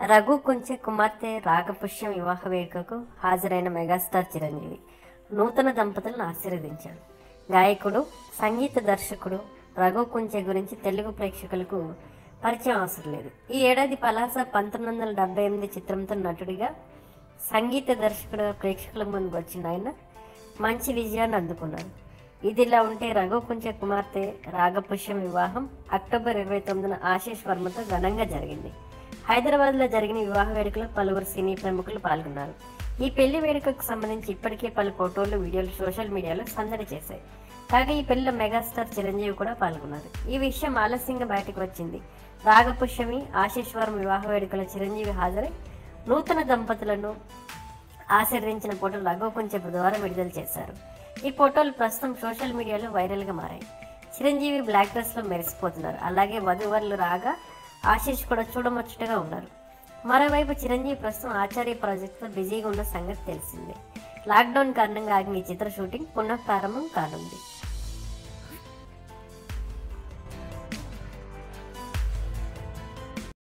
రఘు కుంచె కుమార్తె రాగపుష్యం వివాహ వేడుకకు హాజరైన మెగాస్టార్ చిరంజీవి నూతన దంపతులను ఆశీర్వదించారు. గాయకుడు, సంగీత దర్శకుడు రఘు కుంచె గురించి తెలుగు ప్రేక్షకులకు పరిచయం అవసరం లేదు. ఈ ఏడాది పలాస 1978 చిత్రంతో నటుడిగా, సంగీత దర్శకుడుగా ప్రేక్షకుల ముందుకు వచ్చిన ఆయన మంచి విజయాన్ని అందుకున్నారు. ఇదిలా ఉంటే రఘు కుంచె కుమార్తె రాగపుష్యం వివాహం అక్టోబర్ 29న ఆశీష్ వర్మతో ఘనంగా జరిగింది. హైదరాబాద్లో జరిగిన వివాహ వేడుకలో పలువురు సినీ ప్రముఖులు పాల్గొన్నారు. ఈ పెళ్లి వేడుకకు సంబంధించి ఇప్పటికే పలు ఫోటోలు, వీడియోలు సోషల్ మీడియాలో సందడి చేశాయి. కాగా ఈ పెళ్లిలో మెగాస్టార్ చిరంజీవి కూడా పాల్గొన్నారు. ఈ విషయం ఆలస్యంగా బయటకు వచ్చింది. రాగపుష్యమి, ఆశీష్ వర్మ వివాహ వేడుకలో చిరంజీవి హాజరై నూతన దంపతులను ఆశీర్వదించిన ఫోటోలు రఘు కుంచె బుధవారం విడుదల చేశారు. ఈ ఫోటోలు ప్రస్తుతం సోషల్ మీడియాలో వైరల్గా మారాయి. చిరంజీవి బ్లాక్ డ్రెస్లో మెరిసిపోతున్నారు. అలాగే వధూవరులు రాగా ఆశీష్ కూడా చూడముచ్చటగా ఉన్నారు. మరోవైపు చిరంజీవి ప్రస్తుతం ఆచార్య ప్రాజెక్టుతో బిజీగా ఉన్న సంగతి తెలిసిందే. లాక్డౌన్ కారణంగా ఆగిన ఈ చిత్ర షూటింగ్ పునః ప్రారంభం కానుంది.